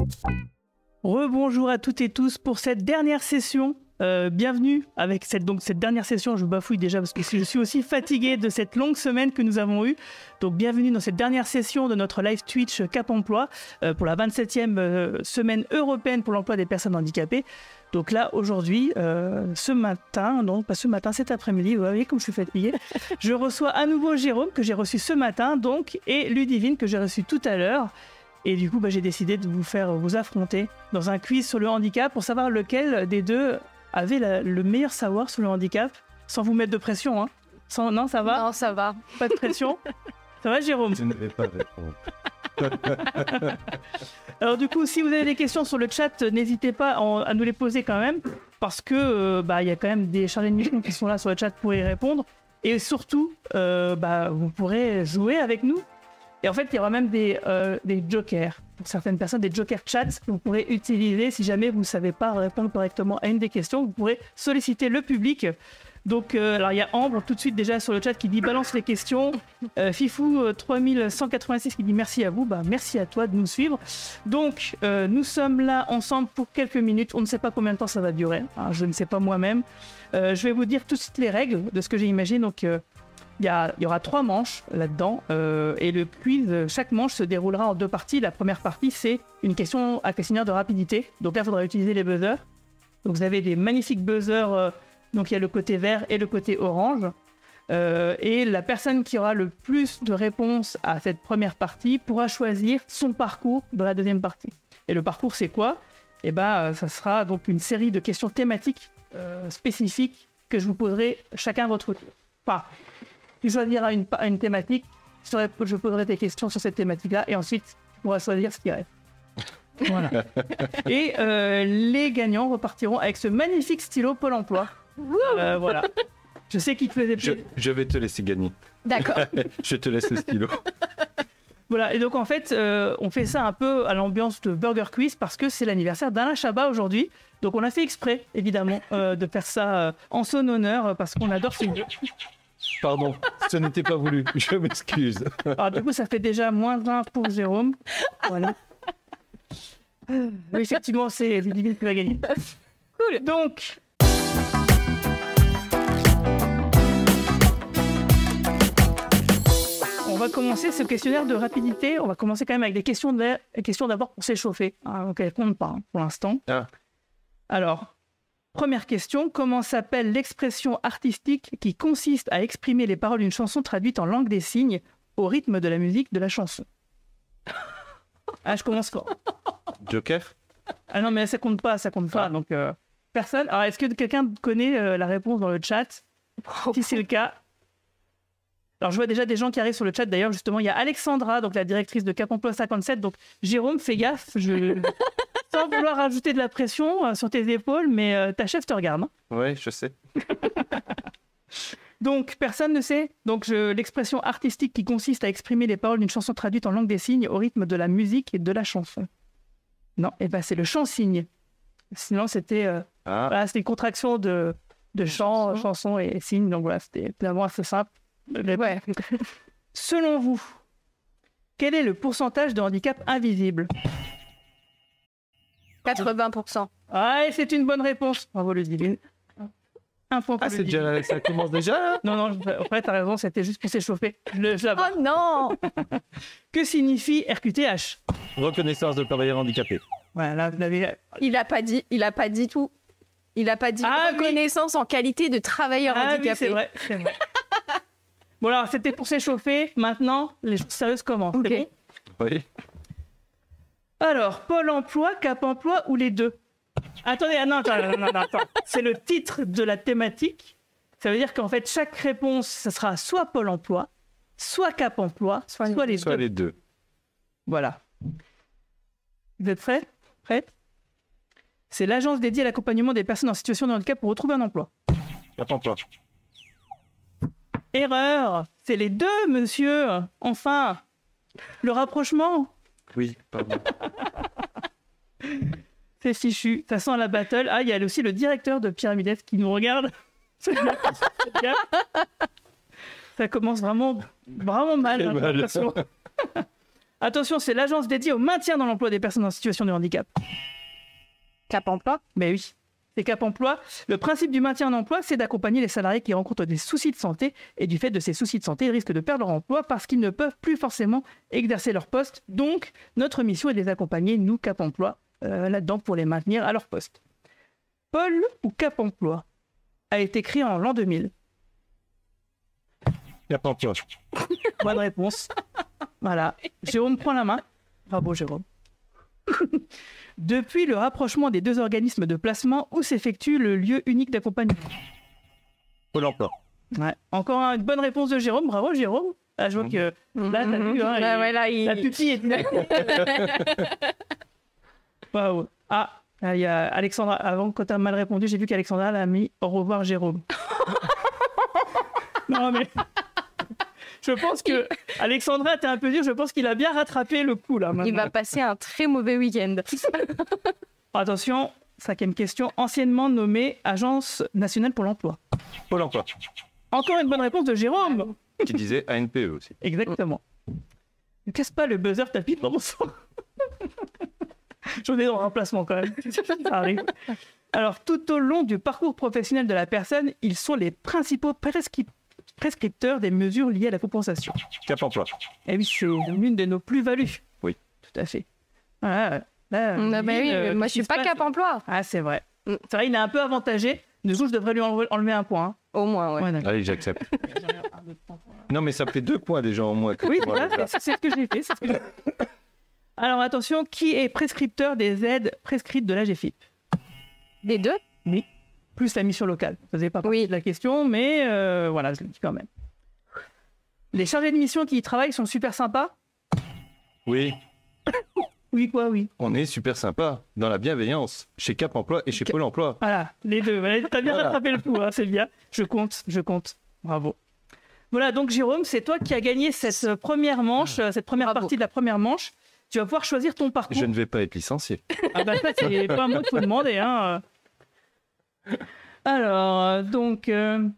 Rebonjour à toutes et tous pour cette dernière session. Bienvenue avec cette dernière session. Je bafouille déjà parce que je suis aussi fatigué de cette longue semaine que nous avons eue. Donc bienvenue dans cette dernière session de notre live Twitch Cap Emploi pour la 27e semaine européenne pour l'emploi des personnes handicapées. Donc là aujourd'hui, ce matin, non pas ce matin, cet après-midi, vous voyez comme je suis fatigué, je reçois à nouveau Jérôme que j'ai reçu ce matin donc, et Ludivine que j'ai reçu tout à l'heure. Et du coup, j'ai décidé de vous faire vous affronter dans un quiz sur le handicap pour savoir lequel des deux avait le meilleur savoir sur le handicap, sans vous mettre de pression. Hein. Non, ça va? Non, ça va. Pas de pression? Ça va, Jérôme? Je ne vais pas répondre. Alors du coup, si vous avez des questions sur le chat, n'hésitez pas à nous les poser quand même, parce que y a quand même des chargés de mission qui sont là sur le chat pour y répondre. Et surtout, vous pourrez jouer avec nous. Et en fait, il y aura même des jokers. Pour certaines personnes, des jokers chats que vous pourrez utiliser si jamais vous ne savez pas répondre correctement à une des questions. Vous pourrez solliciter le public. Donc, alors il y a Ambre tout de suite déjà sur le chat qui dit balance les questions. Fifou 3186 qui dit merci à vous. Merci à toi de nous suivre. Donc, nous sommes là ensemble pour quelques minutes. On ne sait pas combien de temps ça va durer. Hein, je ne sais pas moi-même. Je vais vous dire tout de suite les règles de ce que j'ai imaginé. Donc, il y aura 3 manches là-dedans et le quiz, chaque manche se déroulera en 2 parties. La première partie, c'est une question à questionnaire de rapidité. Donc là, il faudra utiliser les buzzers. Donc vous avez des magnifiques buzzers. Donc il y a le côté vert et le côté orange. Et la personne qui aura le plus de réponses à cette première partie pourra choisir son parcours dans la deuxième partie. Et le parcours, c'est quoi? Ça sera donc une série de questions thématiques spécifiques que je vous poserai chacun à votre tour. Tu choisiras une thématique, je poserai des questions sur cette thématique-là, et ensuite, tu pourras choisir ce qui reste. Voilà. Et les gagnants repartiront avec ce magnifique stylo Pôle emploi. Voilà. Je sais qu'il te faisait plaisir. Je vais te laisser gagner. D'accord. Je te laisse le stylo. Voilà, et donc en fait, on fait ça un peu à l'ambiance de Burger Quiz parce que c'est l'anniversaire d'Alain Chabat aujourd'hui. Donc on a fait exprès, évidemment, de faire ça en son honneur parce qu'on adore ce jeu. Pardon, ce n'était pas voulu, je m'excuse. Alors du coup, ça fait déjà -1 pour Jérôme. Voilà. Oui, effectivement, c'est Ludivine qui va gagner. Cool. Donc, on va commencer ce questionnaire de rapidité. On va commencer quand même avec des questions d'abord pour s'échauffer. Donc, elles ne comptent pas pour l'instant. Alors, première question, comment s'appelle l'expression artistique qui consiste à exprimer les paroles d'une chanson traduite en langue des signes au rythme de la musique de la chanson? Je commence fort. Joker? Ah non, mais ça compte pas. Donc, personne. Alors, est-ce que quelqu'un connaît la réponse dans le chat? Si c'est le cas. Alors, je vois déjà des gens qui arrivent sur le chat. D'ailleurs, justement, il y a Alexandra, donc la directrice de Cap Emploi 57. Donc, Jérôme, fais gaffe. Sans vouloir rajouter de la pression sur tes épaules, mais ta chef te regarde. Hein. Oui, je sais. Donc, personne ne sait. Donc, l'expression artistique qui consiste à exprimer les paroles d'une chanson traduite en langue des signes au rythme de la musique et de la chanson. Non, c'est le chant-signe. Sinon, c'était une contraction de chant, chanson et signe. Donc, voilà, c'était finalement assez simple. Ouais. Selon vous, quel est le pourcentage de handicap invisible? 80%. Et c'est une bonne réponse. Bravo, Ludivine. Un point pour Ludivine. Ça commence déjà là? Non, en fait, t'as raison, c'était juste pour s'échauffer. Oh non. Que signifie RQTH? Reconnaissance de travailleurs handicapés. Voilà, vous l'avez... Il a pas dit tout. Il a pas dit reconnaissance en qualité de travailleur handicapé. Oui, c'est vrai. Bon, alors, c'était pour s'échauffer. Maintenant, les choses sérieuses commencent. Okay. C'est bon? Oui. Alors, Pôle emploi, Cap emploi ou les deux? Attendez, attends. C'est le titre de la thématique. Ça veut dire qu'en fait, chaque réponse, ça sera soit Pôle emploi, soit Cap emploi, soit les deux. Voilà. Vous êtes prêts? Prête? C'est l'agence dédiée à l'accompagnement des personnes en situation de handicap pour retrouver un emploi. Cap emploi. Erreur! C'est les deux, monsieur! Enfin! Le rapprochement! Oui, pardon. C'est fichu. De toute façon, à la battle, il y a aussi le directeur de Pyramidef qui nous regarde. Ça commence vraiment mal. J'ai l'impression. Attention, c'est l'agence dédiée au maintien dans l'emploi des personnes en situation de handicap. Cap emploi. Mais oui, c'est Cap Emploi. Le principe du maintien en emploi, c'est d'accompagner les salariés qui rencontrent des soucis de santé et du fait de ces soucis de santé, ils risquent de perdre leur emploi parce qu'ils ne peuvent plus forcément exercer leur poste. Donc, notre mission est de les accompagner, nous, Cap Emploi, là-dedans pour les maintenir à leur poste. Pôle ou Cap Emploi a été créé en l'an 2000. Cap Emploi. Bonne réponse. Voilà. Jérôme prend la main. Bravo, Jérôme. Depuis le rapprochement des deux organismes de placement, où s'effectue le lieu unique d'accompagnement? Pôle emploi. Ouais. Encore une bonne réponse de Jérôme. Bravo, Jérôme. Là, je vois que là, t'as vu, hein, la pupille est... Waouh. Ah, il y a Alexandra. Avant, quand tu as mal répondu, j'ai vu qu'Alexandra a mis « Au revoir, Jérôme ». Non, mais... Je pense que Alexandra, t'es un peu dur. Je pense qu'il a bien rattrapé le coup, là, maintenant. Il va passer un très mauvais week-end. Attention, 5e question. Anciennement nommée Agence nationale pour l'emploi. Pôle emploi. Encore une bonne réponse de Jérôme. Qui disait ANPE aussi. Exactement. Ne casse pas le buzzer tapis dans mon sang. J'en ai dans le remplacement quand même. Ça arrive. Alors, tout au long du parcours professionnel de la personne, ils sont les principaux prescripteurs des mesures liées à la compensation. Cap Emploi. Et oui, c'est l'une de nos plus-values. Oui. Tout à fait. Voilà, là, Non, mais oui, moi je suis pas Cap Emploi. Ah, c'est vrai. C'est vrai, il est un peu avantagé. Du coup, je devrais lui enlever un point. Hein. Au moins, ouais. Ouais, d'accord. Allez, j'accepte. Non, mais ça fait 2 points déjà en moins. Oui, c'est ce que j'ai fait. Alors attention, qui est prescripteur des aides prescrites de l'AGFIP? Des deux? Oui. Plus la mission locale. Ça faisait pas partie de la question, mais voilà, je le dis quand même. Les chargés de mission qui y travaillent sont super sympas? Oui. Oui, quoi, oui. On est super sympa dans la bienveillance chez Cap Emploi et chez Pôle Emploi. Voilà, les deux. Voilà, t'as bien rattrapé le coup, hein, c'est bien. Je compte. Bravo. Voilà, donc Jérôme, c'est toi qui as gagné cette première manche, cette première partie de la première manche. Tu vas pouvoir choisir ton parcours. Je ne vais pas être licencié. Ah bah ça, c'est pas un mot qu'il faut demander. Hein. Alors, donc...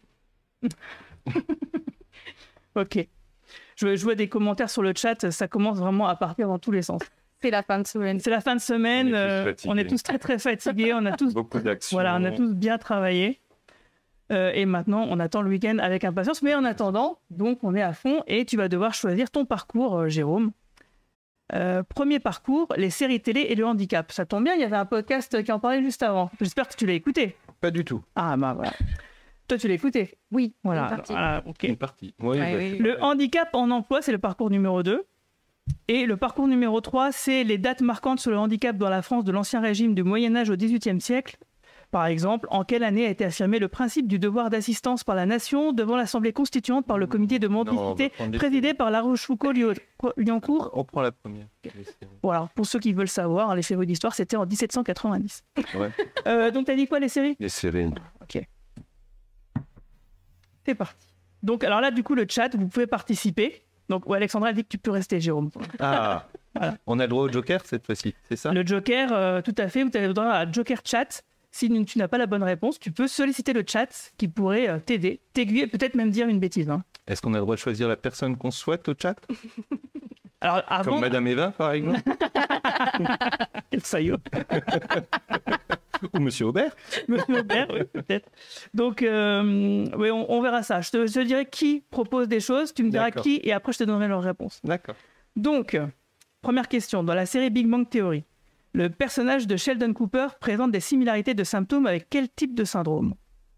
Ok. Je vois des commentaires sur le chat, ça commence vraiment à partir dans tous les sens. C'est la fin de semaine. C'est la fin de semaine, on est tous très très fatigués, on a tous... Beaucoup d'actions. Voilà, on a tous bien travaillé. Et maintenant, on attend le week-end avec impatience. Mais en attendant, donc, on est à fond et tu vas devoir choisir ton parcours, Jérôme. Premier parcours, les séries télé et le handicap. Ça tombe bien, il y avait un podcast qui en parlait juste avant. J'espère que tu l'as écouté. Pas du tout. Ah, bah voilà. Toi, tu l'as écouté? Oui, Voilà, voilà, ok. Une partie. Oui, oui. Le handicap en emploi, c'est le parcours numéro 2. Et le parcours numéro 3, c'est les dates marquantes sur le handicap dans la France de l'Ancien Régime du Moyen-Âge au XVIIIe siècle. Par exemple, en quelle année a été affirmé le principe du devoir d'assistance par la nation devant l'Assemblée constituante par le comité de mendicité présidé par La Rochefoucauld-Liancourt? On prend la première. Voilà, pour ceux qui veulent savoir, les séries d'histoire, c'était en 1790. Ouais. Donc, t'as dit quoi, les séries? Les séries. Ok. C'est parti. Donc, alors là, du coup, le chat, vous pouvez participer. Donc, Alexandra a dit que tu peux rester, Jérôme. Ah, voilà. On a le droit au Joker cette fois-ci, c'est ça? Le Joker, tout à fait. Vous avez le droit à Joker Chat. Si tu n'as pas la bonne réponse, tu peux solliciter le chat qui pourrait t'aider, t'aiguiller, peut-être même dire une bêtise. Hein. Est-ce qu'on a le droit de choisir la personne qu'on souhaite au chat? Alors, avant... Comme Madame Eva, par exemple? Quel saillot. Ou Monsieur Aubert? Monsieur Aubert, oui, peut-être. Donc, oui, on verra ça. Je te dirai qui propose des choses, tu me diras qui, et après je te donnerai leur réponse. D'accord. Donc, première question. Dans la série Big Bang Theory, le personnage de Sheldon Cooper présente des similarités de symptômes avec quel type de syndrome?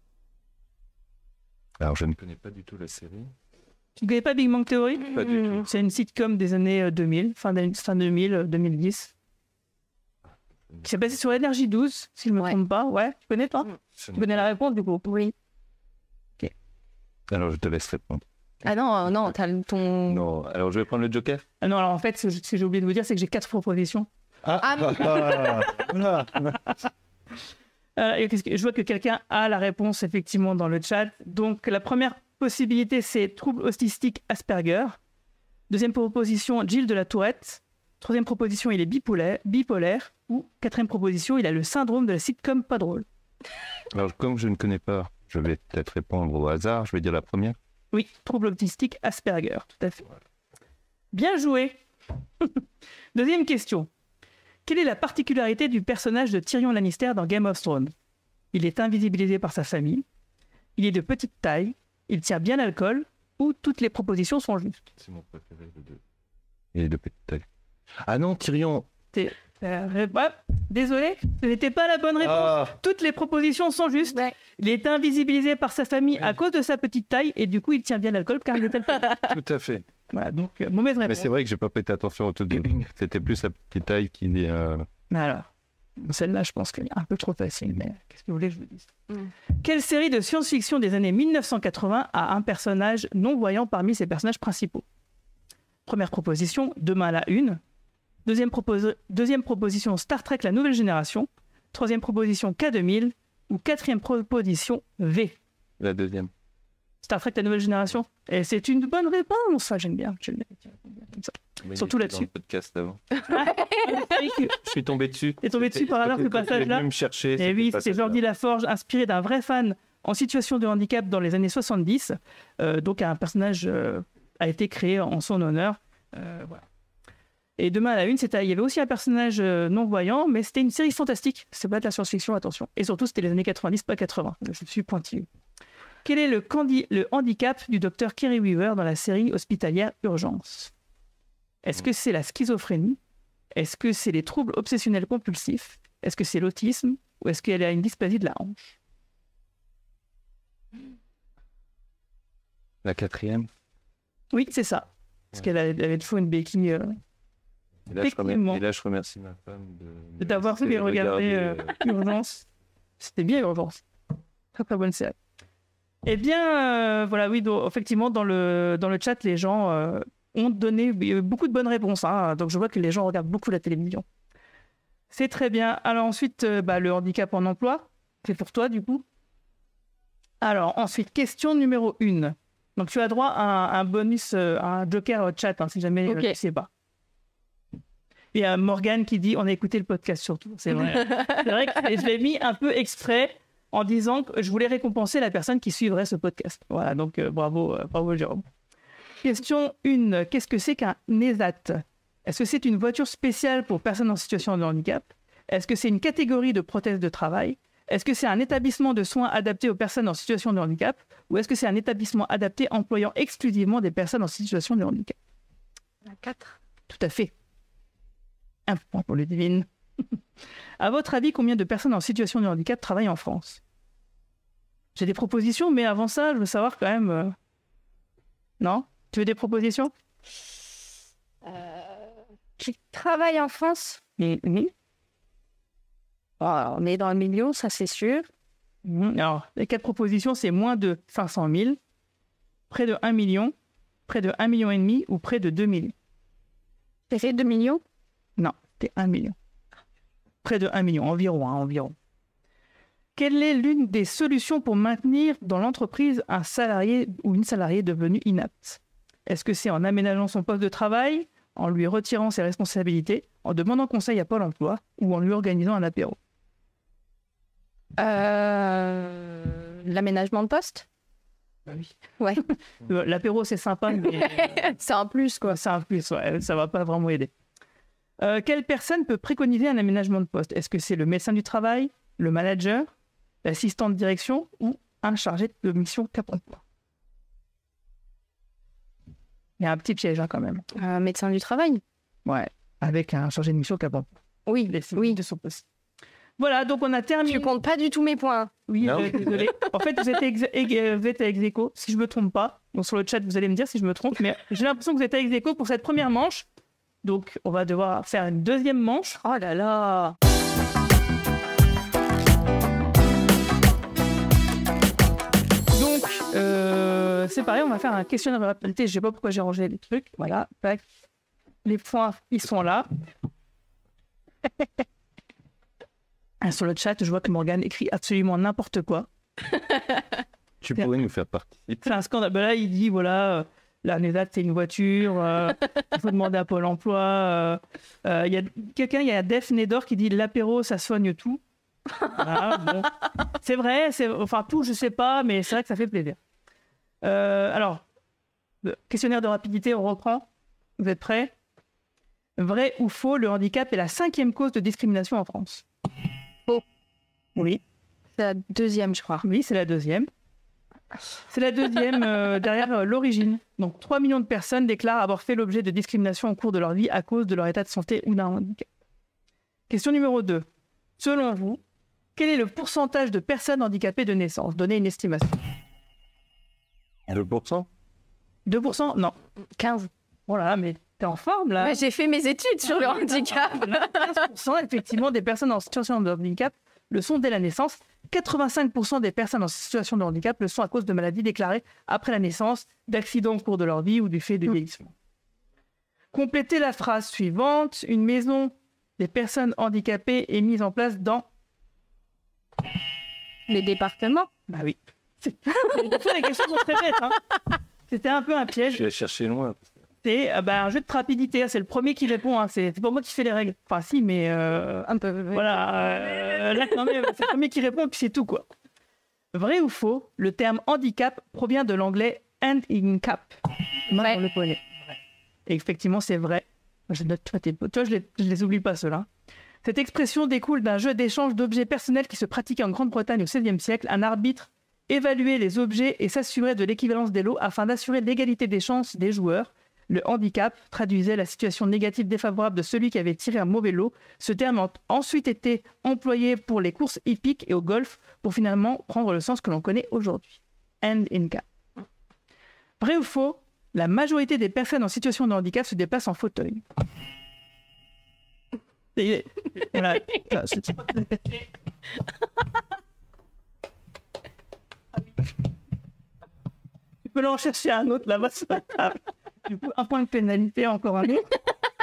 Alors, je ne connais pas du tout la série. Tu ne connais pas Big Bang Theory? Pas du tout. C'est une sitcom des années 2000, fin 2000, 2010. Qui s'est basée sur Énergie 12, si je ne me trompe pas. Ouais, tu connais toi? Tu connais la réponse du coup? Oui. Ok. Alors, je te laisse répondre. Ah non, t'as ton... Non, alors je vais prendre le Joker. Ah non, alors en fait, ce que j'ai oublié de vous dire, c'est que j'ai 4 propositions. Voilà. Je vois que quelqu'un a la réponse effectivement dans le chat. Donc la première possibilité, c'est trouble autistique Asperger. Deuxième proposition, Gilles de la Tourette. Troisième proposition, il est bipolaire. Ou quatrième proposition, il a le syndrome de la sitcom pas drôle. Alors comme je ne connais pas, je vais peut-être répondre au hasard. Je vais dire la première. Oui, trouble autistique Asperger, tout à fait. Bien joué. Deuxième question. Quelle est la particularité du personnage de Tyrion Lannister dans Game of Thrones? Il est invisibilisé par sa famille, il est de petite taille, il tient bien l'alcool, ou toutes les propositions sont justes? C'est mon préféré, le 2. Il est de petite taille. Ah non, Tyrion. Désolé, ce n'était pas la bonne réponse. Toutes les propositions sont justes. Ouais. Il est invisibilisé par sa famille à cause de sa petite taille et du coup il tient bien l'alcool car il est alcoolique. Tout à fait. Voilà, donc mauvaise réponse. Mais c'est vrai que j'ai pas prêté attention au tout début. C'était plus la petite taille qui est... Mais alors, celle-là je pense qu'elle est un peu trop facile, mais qu'est-ce que vous voulez que je vous dise? Quelle série de science-fiction des années 1980 a un personnage non-voyant parmi ses personnages principaux? Première proposition, Demain à la Une. Deuxième proposition, Star Trek La Nouvelle Génération. Troisième proposition, K2000. Ou quatrième proposition, V. La deuxième. Star Trek La Nouvelle Génération. Et c'est une bonne réponse. Ça, j'aime bien. Mais Surtout il était là-dessus. dans le podcast avant. Je Je suis tombé dessus. T'es tombé dessus par hasard, ce passage-là? me chercher. Et oui, c'est Jordi Laforge, inspiré d'un vrai fan en situation de handicap dans les années 70. Donc un personnage a été créé en son honneur. Voilà. Et Demain à la Une, il y avait aussi un personnage non-voyant, mais c'était une série fantastique. C'est pas de la science-fiction, attention. Et surtout, c'était les années 90, pas 80. Je suis pointilleux. Quel est le handicap du docteur Kerry Weaver dans la série hospitalière Urgence? Est-ce que c'est la schizophrénie? Est-ce que c'est les troubles obsessionnels compulsifs? Est-ce que c'est l'autisme? Ou est-ce qu'elle a une dysplasie de la hanche? La quatrième. Oui, c'est ça. Parce qu'elle avait de faux une béquille. Et là, je remercie ma femme de t'avoir fait regarder Urgence. C'était bien Urgence. Très très bonne série. Eh bien, voilà, oui, donc, effectivement, dans le chat, les gens ont donné beaucoup de bonnes réponses. Hein, donc je vois que les gens regardent beaucoup la télévision. C'est très bien. Alors ensuite, le handicap en emploi, c'est pour toi du coup. Alors ensuite, question numéro 1. Donc tu as droit à un bonus, un joker chat, hein, si jamais tu ne sais pas. Il y a Morgane qui dit on a écouté le podcast surtout. C'est vrai. C'est vrai que je l'ai mis un peu exprès en disant que je voulais récompenser la personne qui suivrait ce podcast. Voilà, donc bravo Jérôme. Question 1. Qu'est-ce que c'est qu'un ESAT? Est-ce que c'est une voiture spéciale pour personnes en situation de handicap? Est-ce que c'est une catégorie de prothèse de travail? Est-ce que c'est un établissement de soins adapté aux personnes en situation de handicap? Ou est-ce que c'est un établissement adapté employant exclusivement des personnes en situation de handicap? 4. Tout à fait. 1 point pour les divines. À votre avis, combien de personnes en situation de handicap travaillent en France? J'ai des propositions, mais avant ça, je veux savoir quand même... Non? Tu veux des propositions? Qui travaille en France? On est dans le million, ça c'est sûr. Alors, les 4 propositions, c'est moins de 500 000, près de 1 million, près de 1,5 million ou près de 2 millions. C'est fait 2 millions? Non, c'était 1 million. Près de 1 million, environ. Quelle est l'une des solutions pour maintenir dans l'entreprise un salarié ou une salariée devenue inapte? Est-ce que c'est en aménageant son poste de travail, en lui retirant ses responsabilités, en demandant conseil à Pôle emploi ou en lui organisant un apéro? L'aménagement de poste? Oui. Ouais. L'apéro, c'est sympa, mais... c'est un plus, quoi. C'est un plus, ouais. Ça va pas vraiment aider. Quelle personne peut préconiser un aménagement de poste? Est-ce que c'est le médecin du travail, le manager, l'assistant de direction ou un chargé de mission Cap emploi? Il y a un petit piège, hein, quand même. Médecin du travail? Ouais, avec un chargé de mission Cap emploi. Oui, de son poste. Voilà, donc on a terminé. Tu comptes pas du tout mes points. Oui, désolé. En fait, vous êtes à ex-aequo, si je me trompe pas. Donc sur le chat, vous allez me dire si je me trompe, mais j'ai l'impression que vous êtes à ex-aequo pour cette première manche. Donc on va devoir faire une deuxième manche. Oh là là! Donc c'est pareil, on va faire un questionnaire de rapidité. Je sais pas pourquoi j'ai rangé les trucs. Voilà, les points, ils sont là. Sur le chat, je vois que Morgane écrit absolument n'importe quoi. Tu pourrais nous faire participer. C'est un scandale. Là, il dit, voilà, la NESAT, c'est une voiture. Il faut demander à Pôle emploi. Il y a Def Nedor qui dit, l'apéro, ça soigne tout. Voilà, bon. C'est vrai, enfin tout, je sais pas, mais c'est vrai que ça fait plaisir. Alors, questionnaire de rapidité, on reprend. Vous êtes prêts? Vrai ou faux, le handicap est la 5e cause de discrimination en France? Faux. Oui. C'est la 2e, je crois. Oui, c'est la 2e. C'est la 2e derrière l'origine. Donc 3 millions de personnes déclarent avoir fait l'objet de discrimination au cours de leur vie à cause de leur état de santé ou d'un handicap. Question numéro 2. Selon vous, quel est le pourcentage de personnes handicapées de naissance? Donnez une estimation. 2%? 2%? Non. 15. Voilà, mais t'es en forme là. Mais j'ai fait mes études sur le handicap. 15% effectivement des personnes en situation de handicap le sont dès la naissance. 85% des personnes en situation de handicap le sont à cause de maladies déclarées après la naissance, d'accidents au cours de leur vie ou du fait de vieillissement. Complétez la phrase suivante. Une maison des personnes handicapées est mise en place dans... Les départements. Bah oui. Les questions sont très bêtes. Hein. C'était un peu un piège. Je vais chercher loin. C'est un jeu de rapidité. C'est le premier qui répond. Hein. C'est pas moi qui fais les règles. Enfin, si, mais... Un peu. Voilà. Là, non, mais c'est le premier qui répond, puis c'est tout, quoi. Vrai ou faux, le terme handicap provient de l'anglais handicap. Vrai. On le connaît. Et effectivement, c'est vrai. Je note, tu vois, je les oublie pas, ceux-là. Cette expression découle d'un jeu d'échange d'objets personnels qui se pratiquait en Grande-Bretagne au XVIe siècle. Un arbitre évaluait les objets et s'assurait de l'équivalence des lots afin d'assurer l'égalité des chances des joueurs. Le handicap traduisait la situation négative défavorable de celui qui avait tiré un mauvais lot. Ce terme a ensuite été employé pour les courses hippiques et au golf pour finalement prendre le sens que l'on connaît aujourd'hui. Handicap. Vrai ou faux, la majorité des personnes en situation de handicap se déplacent en fauteuil. Voilà. Tu peux en chercher un autre là-bas sur la table. Du coup, un point de pénalité, encore un autre.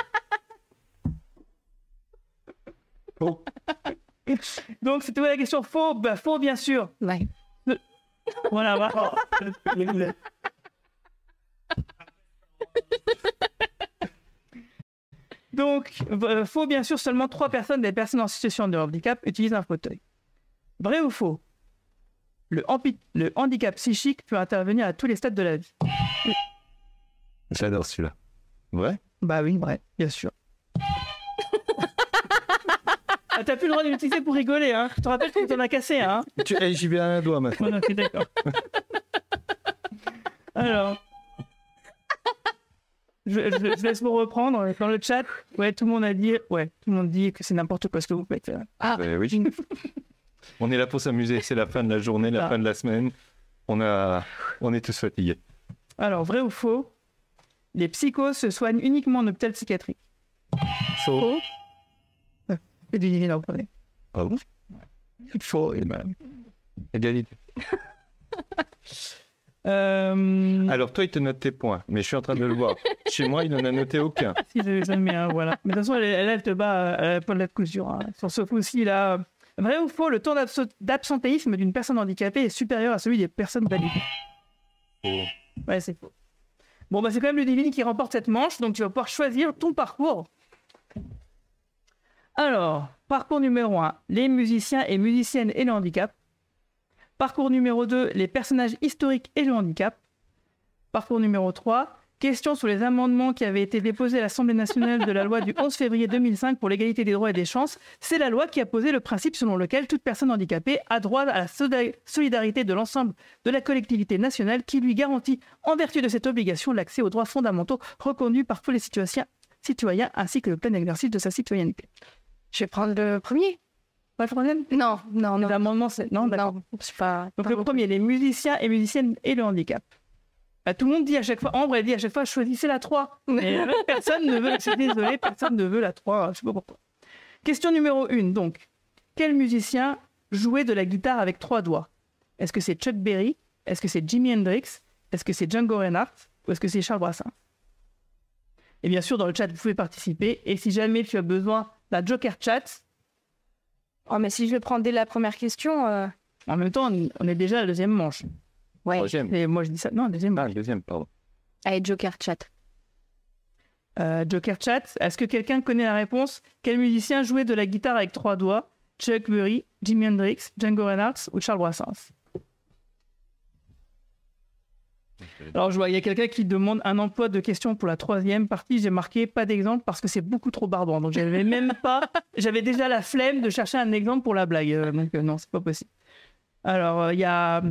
Oh. Donc, c'était la question faux. Bah, faux, bien sûr. Ouais. Voilà, voilà. Donc, faux, bien sûr, seulement 3 personnes des personnes en situation de handicap utilisent un fauteuil. Vrai ou faux? Le handicap psychique peut intervenir à tous les stades de la vie. J'adore celui-là. Vrai? Bah oui, vrai, bien sûr. Ah, t'as plus le droit de l'utiliser pour rigoler, hein. Je te rappelle que t'en as cassé, hein. J'y vais à un doigt maintenant. Voilà, ok, d'accord. Alors... Je laisse vous reprendre dans le chat. Ouais, tout le monde a dit. Ouais, tout le monde dit que c'est n'importe quoi ce que vous faites. Ah, oui. On est là pour s'amuser. C'est la fin de la journée, la fin de la semaine. On est tous fatigués. Alors, vrai ou faux? Les psychoses se soignent uniquement en hôpital psychiatrique. Faux. C'est du divin en premier. Ah bon? Faux. Égalité. Alors, toi, il te note tes points, mais je suis en train de le voir. Chez moi, il n'en a noté aucun. Si, j'en ai mis un, voilà. Mais de toute façon, elle te bat à la pointe de la couture. Hein. Sur ce coup-ci, là. Vrai ou faux, le taux d'absentéisme d'une personne handicapée est supérieur à celui des personnes validées? Faux. Ouais, c'est faux. Bon, bah, c'est quand même le Divine qui remporte cette manche, donc tu vas pouvoir choisir ton parcours. Alors, parcours numéro 1, les musiciens et musiciennes et le handicap. Parcours numéro 2, les personnages historiques et le handicap. Parcours numéro 3, questions sur les amendements qui avaient été déposés à l'Assemblée nationale de la loi du 11 février 2005 pour l'égalité des droits et des chances. C'est la loi qui a posé le principe selon lequel toute personne handicapée a droit à la solidarité de l'ensemble de la collectivité nationale qui lui garantit, en vertu de cette obligation, l'accès aux droits fondamentaux reconnus par tous les citoyens ainsi que le plein exercice de sa citoyenneté. Je vais prendre le premier. Pas le troisième? Non. L'amendement, c'est... Non, d'accord. Non, c'est pas... Donc le premier, les musiciens et musiciennes et le handicap. Bah, tout le monde dit à chaque fois, Ambre, elle dit à chaque fois, choisissez la 3. Mais personne ne veut, je suis désolé, personne ne veut la 3, je sais pas pourquoi. Question numéro 1, donc. Quel musicien jouait de la guitare avec 3 doigts? Est-ce que c'est Chuck Berry? Est-ce que c'est Jimi Hendrix? Est-ce que c'est Django Reinhardt? Ou est-ce que c'est Charles Brassens? Et bien sûr, dans le chat, vous pouvez participer. Et si jamais tu as besoin d'un Joker chat... Oh, mais si je vais prendre dès la première question... En même temps, on est déjà à la deuxième manche. Ouais. Troisième. Et moi, je dis ça. Non, deuxième. Ah, le deuxième, pardon. Allez, Joker chat. Joker chat. Est-ce que quelqu'un connaît la réponse? Quel musicien jouait de la guitare avec 3 doigts? Chuck Berry, Jimi Hendrix, Django Reinhardt ou Charles Brassens? Alors, je vois, il y a quelqu'un qui demande un emploi de questions pour la 3e partie. J'ai marqué pas d'exemple parce que c'est beaucoup trop barbant. Donc, j'avais déjà la flemme de chercher un exemple pour la blague. Donc, non, c'est pas possible. Alors, il y a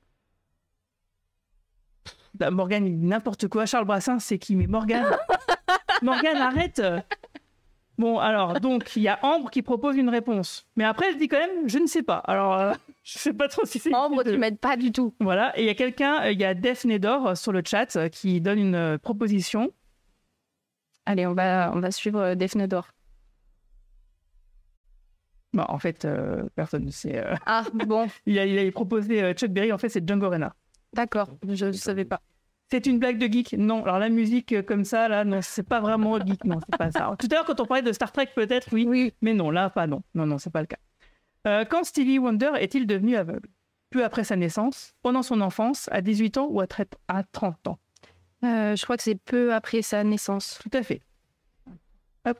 Morgane, il dit n'importe quoi. Charles Brassens, c'est qui? Mais Morgane, Morgane, arrête. Bon, alors, donc, il y a Ambre qui propose une réponse. Mais après, elle dit quand même, je ne sais pas. Alors, je sais pas trop si c'est... Ambre, tu m'aides pas du tout. Voilà, et il y a quelqu'un, il y a Def Nedor sur le chat qui donne une proposition. Allez, on va suivre Defnedor. Bon, en fait, personne ne sait. Ah, bon. Il a proposé Chuck Berry, en fait, c'est Django Reinhardt. D'accord, je ne savais pas. C'est une blague de geek? Non. Alors la musique comme ça, là, non, c'est pas vraiment geek, non, c'est pas ça. Alors, tout à l'heure, quand on parlait de Star Trek, peut-être, oui. Mais non, là, pas non. Non, c'est pas le cas. Quand Stevie Wonder est-il devenu aveugle? Peu après sa naissance, pendant son enfance, à 18 ans ou à 30 ans? Je crois que c'est peu après sa naissance. Tout à fait. Hop.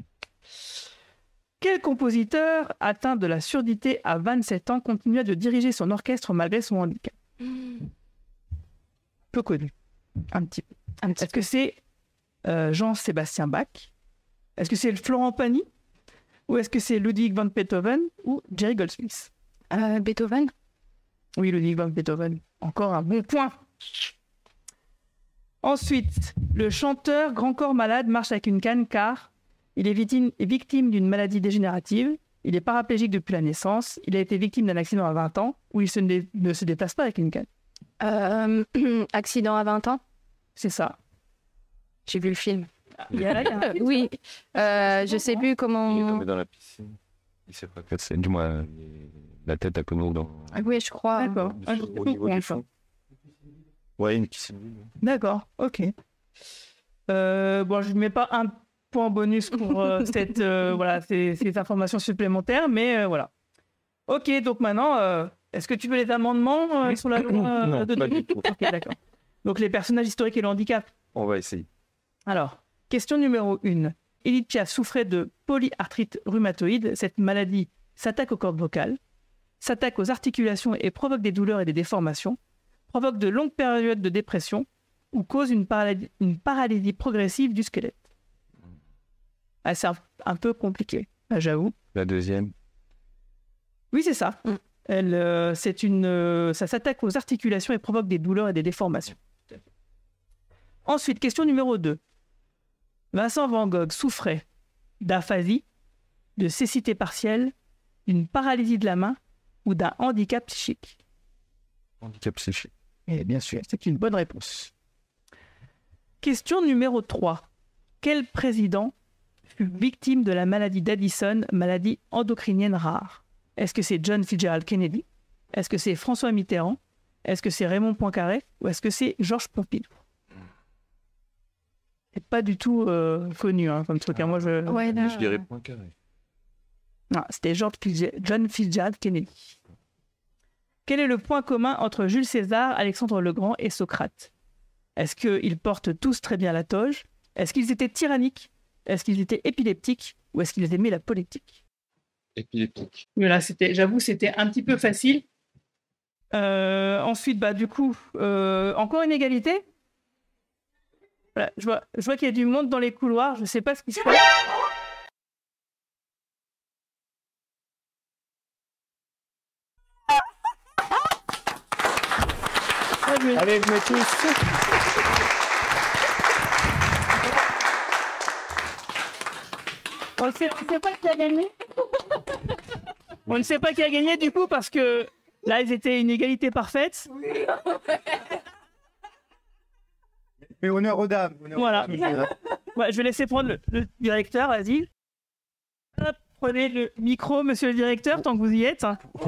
Quel compositeur atteint de la surdité à 27 ans continua de diriger son orchestre malgré son handicap? Peu connu. Un petit peu. Est-ce que c'est Jean-Sébastien Bach? Est-ce que c'est Florent Pagny? Ou est-ce que c'est Ludwig van Beethoven ou Jerry Goldsmith? Beethoven? Oui, Ludwig van Beethoven. Encore un bon point. Ensuite, le chanteur Grand Corps Malade marche avec une canne car il est victime d'une maladie dégénérative, il est paraplégique depuis la naissance, il a été victime d'un accident à 20 ans ou il ne se déplace pas avec une canne. Accident à 20 ans? C'est ça. J'ai vu le film. Il y a un film, oui. Je sais plus comment... Il est tombé dans la piscine. Il s'est pas cassé, du moins, la tête à Kono dans... Oui, je crois. D'accord. Au niveau du fond. Ouais, une piscine. D'accord, ok. Bon, je ne mets pas un point bonus pour ces informations supplémentaires, mais voilà. Ok, donc maintenant, est-ce que tu veux les amendements sur la loi Non, pas du tout. Ok, d'accord. Donc les personnages historiques et le handicap. On va essayer. Alors, question numéro 1. Edith Piaf souffrait de polyarthrite rhumatoïde. Cette maladie s'attaque aux cordes vocales, s'attaque aux articulations et provoque des douleurs et des déformations, provoque de longues périodes de dépression ou cause une paralysie progressive du squelette. Ah, c'est un peu compliqué, j'avoue. La deuxième. Oui, c'est ça. Ça s'attaque aux articulations et provoque des douleurs et des déformations. Ensuite, question numéro 2. Vincent Van Gogh souffrait d'aphasie, de cécité partielle, d'une paralysie de la main ou d'un handicap psychique. Handicap psychique. Et bien sûr, c'est une bonne réponse. Question numéro 3. Quel président fut victime de la maladie d'Addison, maladie endocrinienne rare? Est-ce que c'est John Fitzgerald Kennedy? Est-ce que c'est François Mitterrand? Est-ce que c'est Raymond Poincaré? Ou est-ce que c'est Georges Pompidou? C'est pas du tout connu comme truc. Moi, Je dirais Poincaré. Non, c'était John Fitzgerald Kennedy. Quel est le point commun entre Jules César, Alexandre le Grand et Socrate? Est-ce qu'ils portent tous très bien la toge? Est-ce qu'ils étaient tyranniques? Est-ce qu'ils étaient épileptiques? Ou est-ce qu'ils aimaient la politique? Épileptique. Voilà, j'avoue, c'était un petit peu facile. Ensuite, du coup, encore une égalité. Voilà, je vois qu'il y a du monde dans les couloirs. Je ne sais pas ce qui se passe. Allez, venez tous. On ne sait pas qui a gagné. On ne sait pas qui a gagné du coup parce que là, ils étaient une égalité parfaite. Mais honneur aux dames. Voilà. Ouais, je vais laisser prendre le directeur, vas-y. Hop, prenez le micro, monsieur le directeur, tant que vous y êtes.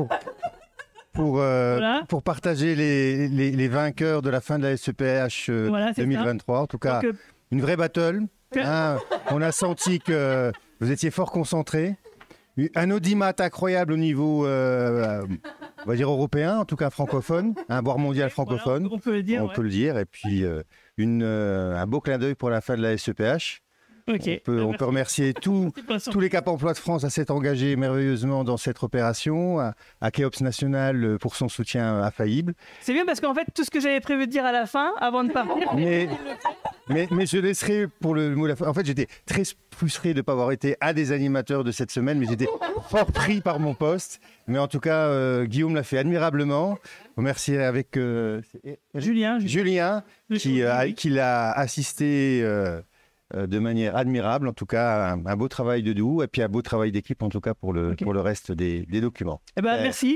Voilà. Pour partager les vainqueurs de la fin de la SEPH Voilà, 2023. Ça. En tout cas, Donc, une vraie battle. On a senti que vous étiez fort concentrés. Un audimat incroyable au niveau, on va dire européen, en tout cas francophone, voire mondial francophone. Voilà, on peut le dire. On peut le dire. Et puis, un beau clin d'œil pour la fin de la SEPH. Ok. On peut remercier tous les Cap Emploi de France à s'être engagés merveilleusement dans cette opération, à Keops National pour son soutien infaillible. C'est bien parce qu'en fait, tout ce que j'avais prévu de dire à la fin, avant de partir... Mais je laisserai pour le mot de la fin. En fait, j'étais très frustré de ne pas avoir été un des animateurs de cette semaine, mais j'étais fort pris par mon poste. Mais en tout cas, Guillaume l'a fait admirablement. Merci avec Julien qui l'a assisté de manière admirable. En tout cas, un beau travail de doux et puis un beau travail d'équipe, en tout cas, pour le reste des documents. Eh ben, merci.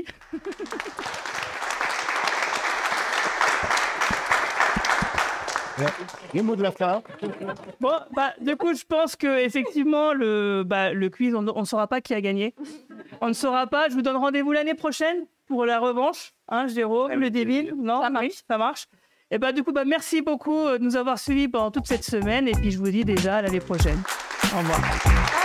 Les mots de la fin. Bon, du coup, je pense qu'effectivement, le quiz, on ne saura pas qui a gagné. On ne saura pas. Je vous donne rendez-vous l'année prochaine pour la revanche. Hein, Jérôme, le débile. Non, ça marche. Et du coup, merci beaucoup de nous avoir suivis pendant toute cette semaine. Et puis, je vous dis déjà à l'année prochaine. Au revoir.